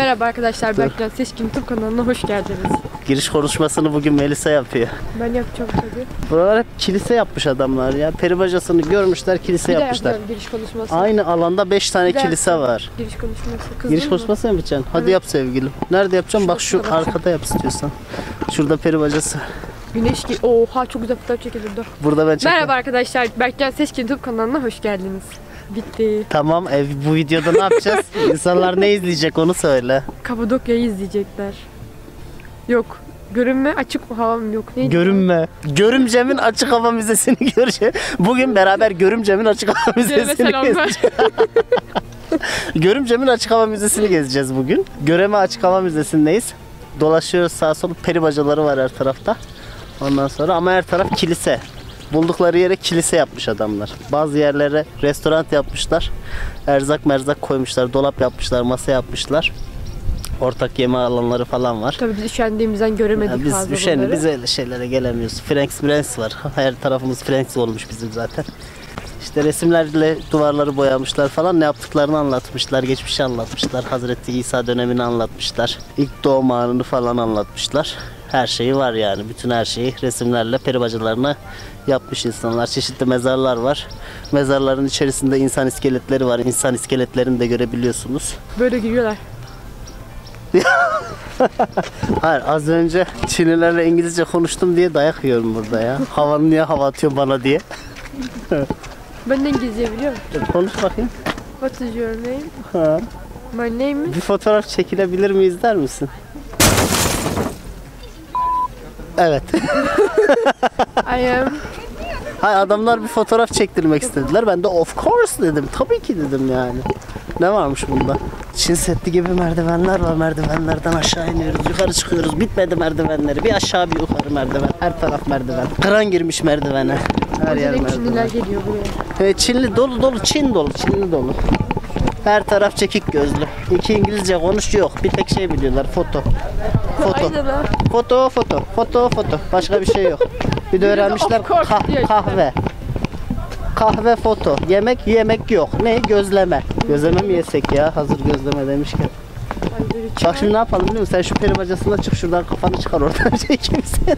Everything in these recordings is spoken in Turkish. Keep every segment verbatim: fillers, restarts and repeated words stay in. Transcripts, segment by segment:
Merhaba arkadaşlar, Berkcan Seçkin YouTube kanalına hoş geldiniz. Giriş konuşmasını bugün Melisa yapıyor. Ben yapacağım tabii. Buralar hep kilise yapmış adamlar ya. Peri bacasını görmüşler, kilise Bir yapmışlar. giriş konuşması. Aynı alanda beş tane Bir kilise var. Giriş konuşması. Kızdın Giriş mı? konuşması mı yapacaksın? Hadi Evet. yap sevgilim. Nerede yapacağım? Bak şu Şurada. arkada yap istiyorsan. Şurada peri bacası. Güneş ki. Oha çok güzel fotoğraf çekildi. Burada ben çekeyim. Merhaba arkadaşlar, Berkcan Seçkin YouTube kanalına hoş geldiniz. Bitti. Tamam, ev, bu videoda ne yapacağız? İnsanlar ne izleyecek onu söyle. Kapadokya'yı izleyecekler. Yok. Görünme açık havam yok. Neydi? Görünme. Görümcem'in açık hava müzesini göreceğiz. Bugün beraber Görümcem'in açık hava Görünme müzesini selamlar. gezeceğiz. Görümcem'in açık hava müzesini gezeceğiz bugün. Göreme açık hava müzesindeyiz. Dolaşıyoruz sağa sola, peri bacaları var her tarafta. Ondan sonra ama her taraf kilise. Buldukları yere kilise yapmış adamlar. Bazı yerlere restoran yapmışlar. Erzak merzak koymuşlar, dolap yapmışlar, masa yapmışlar. Ortak yeme alanları falan var. Tabii biz üşendiğimizden göremedik Ya biz fazla üşeni, bunları. biz öyle şeylere gelemiyoruz. Franks Frens var. Her tarafımız Franks olmuş bizim zaten. İşte resimlerle duvarları boyamışlar falan, ne yaptıklarını anlatmışlar, geçmişi anlatmışlar, Hazreti İsa dönemini anlatmışlar, ilk doğum anını falan anlatmışlar. Her şeyi var yani, bütün her şeyi resimlerle peri bacalarına yapmış insanlar. Çeşitli mezarlar var. Mezarların içerisinde insan iskeletleri var. İnsan iskeletlerini de görebiliyorsunuz. Böyle giriyorlar. Hayır, az önce Çinlilerle İngilizce konuştum diye dayak yiyorum burada ya. Havanı niye hava atıyor bana diye. Ben de İngilizce biliyorum. Konuş bakayım. What is your name? Ha. My name is... Bir fotoğraf çekilebilir miyiz der misin? Evet. I am... Hayır, adamlar bir fotoğraf çektirmek istediler. Ben de of course dedim. Tabii ki dedim yani. Ne varmış bunda? Çin Seddi gibi merdivenler var. Merdivenlerden aşağı iniyoruz. Yukarı çıkıyoruz. Bitmedi merdivenleri. Bir aşağı bir yukarı merdiven. Her taraf merdiven. Kıran girmiş merdivene. Her yer Özellikle Çinliler merdiven. geliyor buraya. Evet, Çinli dolu dolu. Çin dolu. Çinli dolu. Her taraf çekik gözlü. İki İngilizce konuş yok. Bir tek şey biliyorlar. Foto. Foto. Aynen ha. Foto, foto, foto, foto. Başka bir şey yok. Bir de öğrenmişler Of course kah- diyor işte. kahve. Kahve, foto. Yemek, yemek yok. Ne? Gözleme. Gözleme mi yesek ya? Hazır gözleme demişken. Ay, böyle Bak çay- şimdi ne yapalım biliyor musun? Sen şu peri bacasına çık, şuradan kafanı çıkar, oradan şey kimse.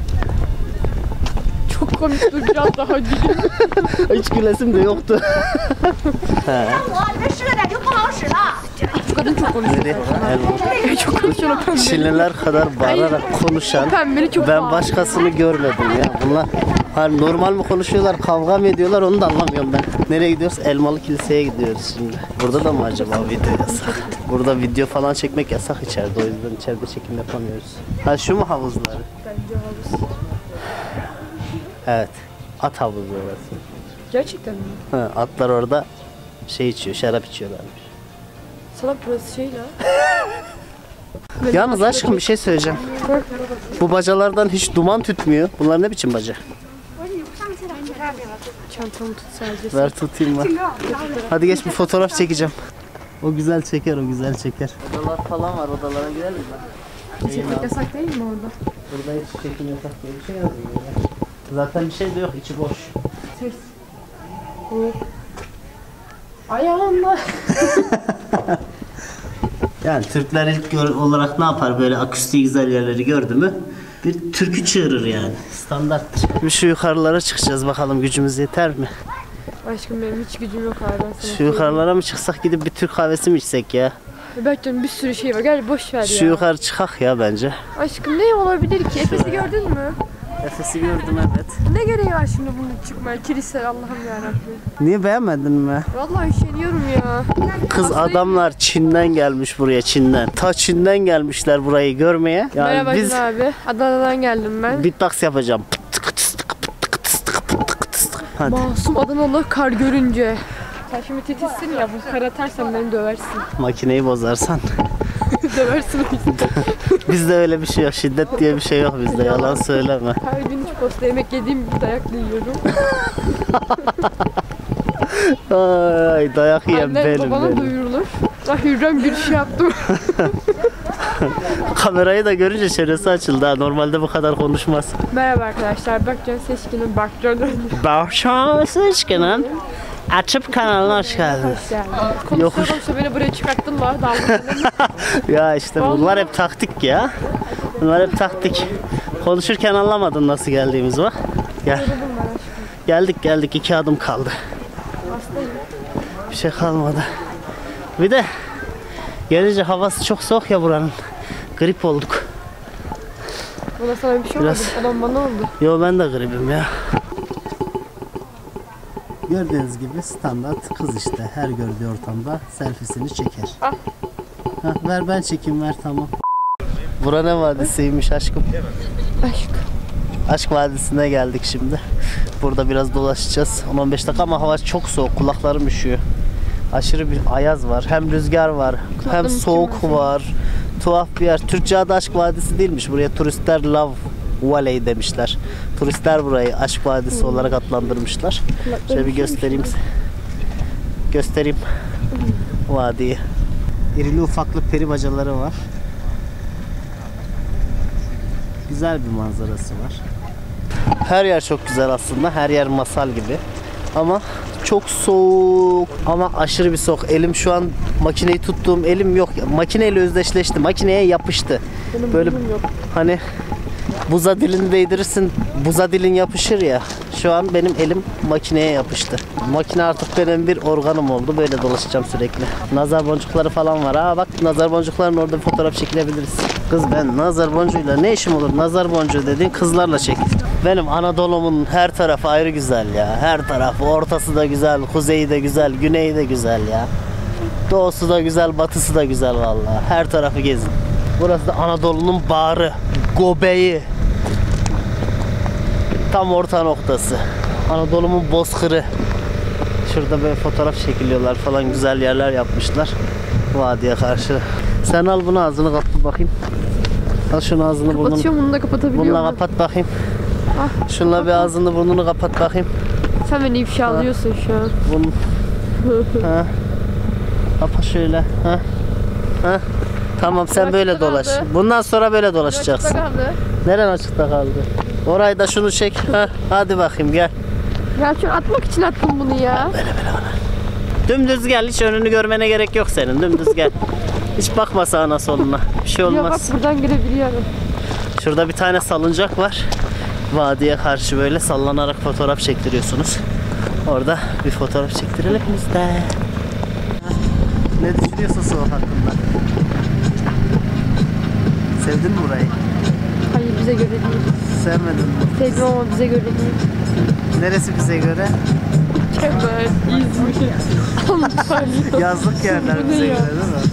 Çok komik duracağız daha gülüm. Hiç gülesim de yoktu. He. 我你们十个点就不好使了。 Bu kadın çok konuşuyor. Nerede? Çok konuşuyor o pembeli. Çinliler kadar bağırarak konuşan Pembeli çok ben pahalı. başkasını görmedim ya. Bunlar hani normal mi konuşuyorlar, kavga mı ediyorlar, onu da anlamıyorum ben. Nereye gidiyoruz? Elmalı Kilise'ye gidiyoruz şimdi. Burada da mı acaba video yasak? Burada video falan çekmek yasak içeride, o yüzden içeride çekim yapamıyoruz. Ha, şu mu havuzları? Bence havuz. Evet. At havuzu orası. Gerçekten mi? Ha, atlar orada şey içiyor, şarap içiyorlarmış. Sana burası şey la. Yalnız aşkım bir şey söyleyeceğim. Bu bacalardan hiç duman tütmüyor. Bunlar ne biçim baca? Çantamı tut sadece. Ver tutayım ben. Hadi geç, bir fotoğraf çekeceğim. O güzel çeker, o güzel çeker. Odalar falan var, odalara girelim mi? Çekmek yasak değil mi orada? Burada hiç çekim yasak diye bir şey yazmıyor ya. Zaten bir şey de yok, içi boş. Ses. O. Ayağımla. Yani Türkler ilk gör- olarak ne yapar, böyle akustik güzel yerleri gördü mü bir türkü çığırır yani. Standarttır. Bir şu yukarılara çıkacağız, bakalım gücümüz yeter mi? Aşkım benim hiç gücüm yok abi, ben sana Şu söyleyeyim. yukarılara mı çıksak, gidip bir Türk kahvesi mi içsek ya? Berkcan bir sürü şey var, gel boş ver Şu ya. yukarı çıkak ya bence. Aşkım ne olabilir ki? Efes'i gördün mü? Efes'i gördüm, evet. Ne gereği var şimdi bunu çıkmaya? Kilise, Allah'ım yarabbim. Niye, beğenmedin mi? Vallahi üşeniyorum ya. Kız Aslında- adamlar Çin'den gelmiş buraya, Çin'den. Ta Çin'den gelmişler burayı görmeye. Yani Merhaba biz Cin abi. Adana'dan geldim ben. beatbox yapacağım. Hadi. Masum Adanalı kar görünce. Sen şimdi titizsin ya, bu kar atarsan beni döversin. Makineyi bozarsan. Döversin o yüzden. Bizde öyle bir şey yok. Şiddet diye bir şey yok bizde. Yalan söyleme. Her gün üç posta yemek yediğim bir dayak yiyorum. Ay, dayak yiyen Annem benim babana benim. duyurulur. Ben Hürrem gülüşü yaptım. Kamerayı da görünce çenesi açıldı ha. Normalde bu kadar konuşmaz. Merhaba arkadaşlar. Berkcan Seçkin'in Berkcan Berkcan Seçkin'in Açıp kanalına hoş geldiniz. Yani. Konuşuyorum işte beni buraya çıkarttılar. Dalga Ya işte bunlar hep taktik ya. Bunlar hep taktik. Konuşurken anlamadın nasıl geldiğimizi bak. Gel. Geldik geldik iki adım kaldı. Bir şey kalmadı. Bir de gelince havası çok soğuk ya buranın. Grip olduk. Buna sana bir şey Biraz... oldu. Adam bana oldu. Yo ben de gripim ya. Gördüğünüz gibi standart kız işte. Her gördüğü ortamda selfiesini çeker. Ah. Hah, ver ben çekeyim ver tamam. Bura ne vadisiymiş aşkım? Aşk. Aşk Vadisi'ne geldik şimdi. Burada biraz dolaşacağız. on on beş dakika ama hava çok soğuk. Kulaklarım üşüyor. Aşırı bir ayaz var. Hem rüzgar var. Hem soğuk var. Tuhaf bir yer. Türkçe adı Aşk Vadisi değilmiş. Buraya turistler Love Valley demişler. Turistler burayı Aşk Vadisi hmm. olarak adlandırmışlar. Şöyle bir göstereyim. Göstereyim. Hmm. Vadiyi. İrili ufaklı peri bacaları var. Güzel bir manzarası var. Her yer çok güzel aslında. Her yer masal gibi. Ama çok soğuk. Ama aşırı bir soğuk. Elim şu an makineyi tuttuğum elim yok. Makineyle özdeşleşti. Makineye yapıştı. Benim böyle yok. Hani buza dilini değdirirsin. Buza dilin yapışır ya. Şu an benim elim makineye yapıştı. Makine artık benim bir organım oldu. Böyle dolaşacağım sürekli. Nazar boncukları falan var. Ha bak nazar boncukların orada bir fotoğraf çekilebiliriz. Kız ben nazar boncuğuyla ne işim olur? Nazar boncuğu dediğin kızlarla çek. Benim Anadolu'mun her tarafı ayrı güzel ya. Her tarafı. Ortası da güzel, kuzeyi de güzel, güneyi de güzel ya. Doğusu da güzel, batısı da güzel vallahi. Her tarafı gezin. Burası da Anadolu'nun bağrı, göbeği. Tam orta noktası. Anadolu'nun bozkırı. Şurada böyle fotoğraf çekiliyorlar falan, güzel yerler yapmışlar. Vadiye karşı. Sen al bunu ağzını kapat bakayım. Al şunu ağzını burnunu. Kapatıyorum, bunu da kapatabiliyor Bununla muyum? kapat bakayım. Ah, Şunla bir ağzını burnunu kapat bakayım. sen beni ifşalıyorsun şu an. Bunu. Ha. Kapa şöyle. Ha. Ha. Tamam sen Açıkta böyle dolaş. kaldı. Bundan sonra böyle dolaşacaksın. Açıkta kaldı. Neren açıkta kaldı? Orayı da şunu çek. Ha. Hadi bakayım gel. Ya şu atmak için attım bunu ya. Böyle böyle bana. Dümdüz gel, hiç önünü görmene gerek yok senin. Dümdüz gel. Hiç bakma sağına soluna. Bir şey Ya bak olmaz. buradan girebiliyorum. Şurada bir tane salıncak var. Vadiye karşı böyle sallanarak fotoğraf çektiriyorsunuz. Orada bir fotoğraf çektirelim biz de. Ne düşünüyorsun soğuk hakkında? Sevdin mi burayı? Hayır, bize göre değil. Sevmedin mi? Sevdim ama bize göre değil. Neresi bize göre? Kemal, İzmir, Antalya. Yazlık yerler bize göre değil mi?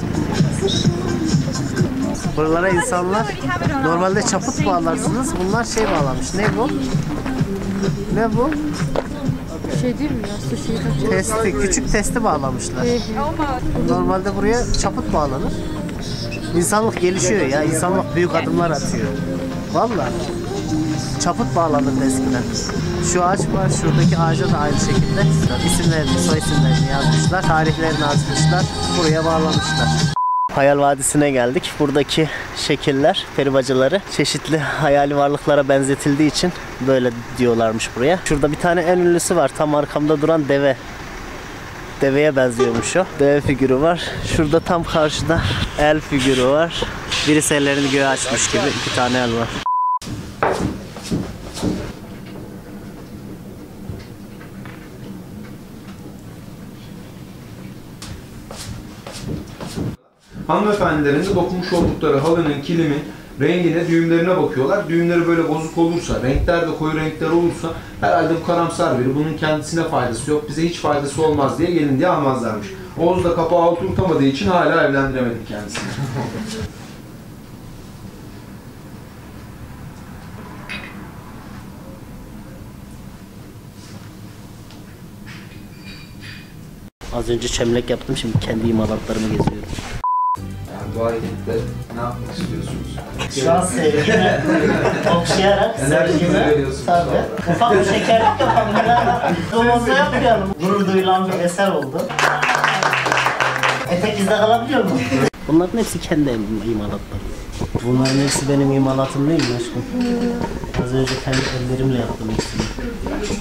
Buralara insanlar normalde çaput bağlarsınız. Bunlar şey bağlamış. Ne bu? Ne bu? Şey değil mi ya? Su şeyi kaçıyor. Testi, küçük testi bağlamışlar. Normalde buraya çaput bağlanır. İnsanlık gelişiyor ya. İnsanlık büyük adımlar atıyor. Vallahi. Çaput bağlanır eskiden. Şu ağaç var. Şuradaki ağaca da aynı şekilde isimlerini, soy isimlerini yazmışlar. Tarihlerini yazmışlar. Buraya bağlamışlar. Hayal Vadisi'ne geldik. Buradaki şekiller, peri bacaları çeşitli hayali varlıklara benzetildiği için böyle diyorlarmış buraya. Şurada bir tane en ünlüsü var. Tam arkamda duran deve. Deveye benziyormuş o. Deve figürü var. Şurada tam karşıda el figürü var. Birisi ellerini göğe açmış gibi iki tane el var. Hanımefendilerin de dokunmuş oldukları halının, kilimin rengine, düğümlerine bakıyorlar. Düğümleri böyle bozuk olursa, renkler de koyu renkler olursa herhalde bu karamsar biri, bunun kendisine faydası yok, bize hiç faydası olmaz diye gelin diye almazlarmış. Oğuz da kapağı oturtamadığı için hala evlendiremedik kendisini. Az önce çömlek yaptım, şimdi kendi imalatlarımı geziyorum. Yani bu harekette ne yapmak istiyorsunuz? Şu an sevgimi okşayarak, sevgimi tabii. Ufak bir şekerlik yapalım. Domuzda yapmayalım. Gurur duyulan bir eser oldu. Etek izde kalabiliyor mu? Bunların hepsi kendi imalatları. Bunların hepsi benim imalatım değil mi aşkım? Az önce kendi ellerimle yaptım hepsini.